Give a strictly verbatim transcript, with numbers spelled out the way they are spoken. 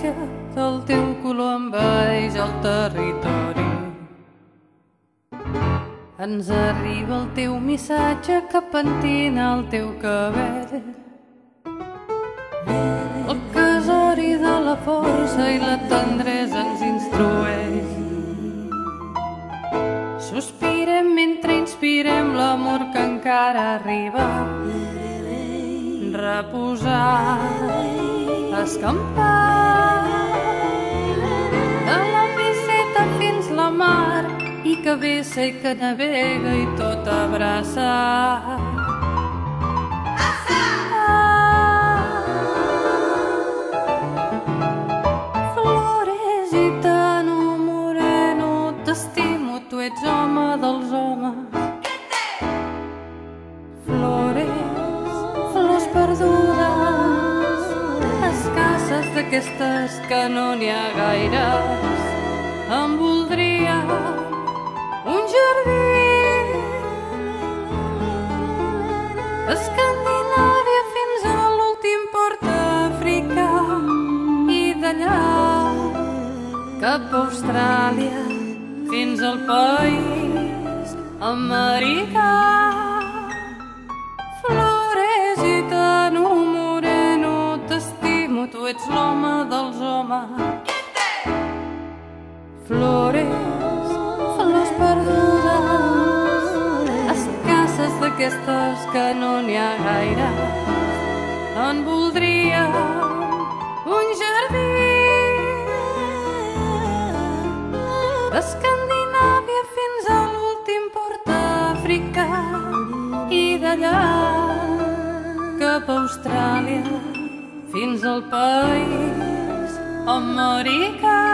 fràgrància del teu color envaeix el territori. Ens arriba el teu missatge que pentina el teu cabell, el casori de la força i la tendresa ens instrueix. Sospirem mentre inspirem l'amor que encara arriba, reposar, escampar de la pisceta fins la mar, i que vessa i que navega i tot abraça. Flores, gitano, moreno, t'estimo, tu ets home dels homes. Flores, flors perdudes, escasses d'aquestes que no n'hi ha gaires. Em voldria un jardí d'Escandinàvia fins a l'últim port d'Àfrica, i d'allà cap a Austràlia fins al país americà. Flores, gitano, moreno, t'estimo, tu ets l'home dels homes. Flores, flors perdudes, escasses d'aquestes que no n'hi ha gaire. En voldria un jardí d'Escandinàvia fins a l'últim port d'Àfrica, i d'allà cap a Austràlia fins al país americà.